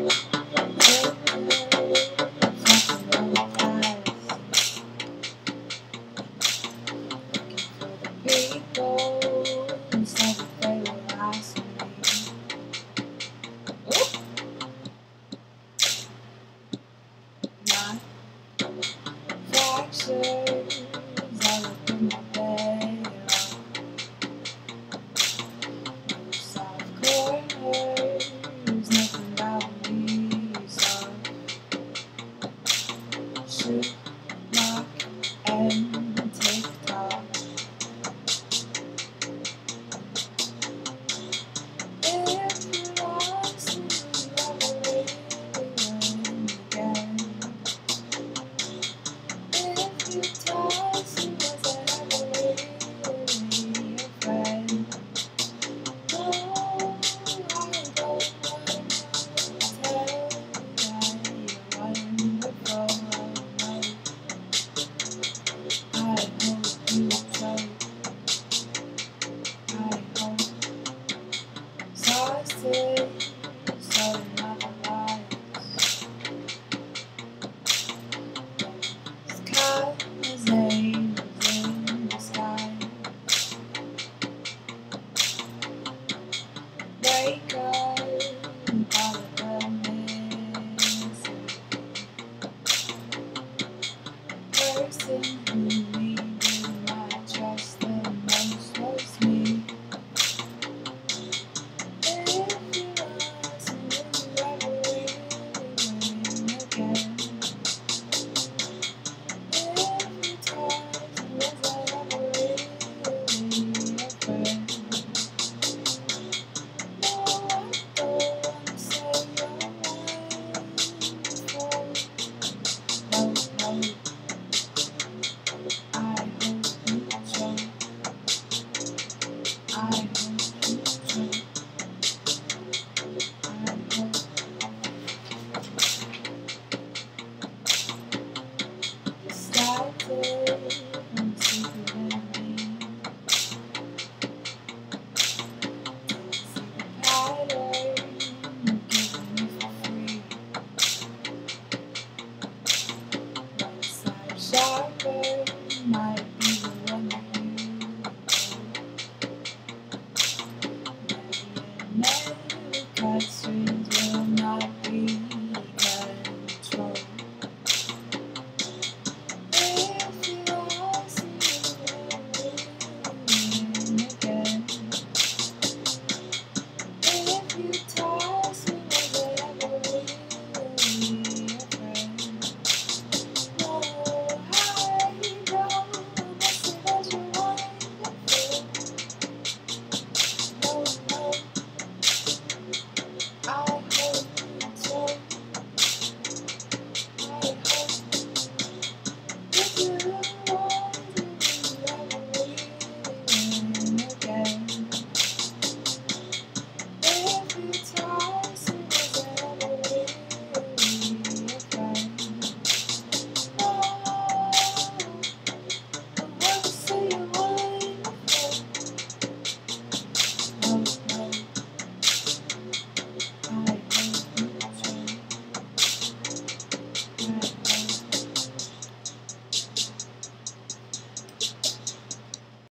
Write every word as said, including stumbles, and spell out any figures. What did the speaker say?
People instead of they were asking me. My fractures all up in my bed. Soft corners, nothing about me. So shoot, knock, and TikTok. Wake up, all of the missing person who needed my trust the most was me. If you ask me, will you ever win again? If you told me, was I ever really a friend? Sharper might be the one that you know. Maybe it never cuts through.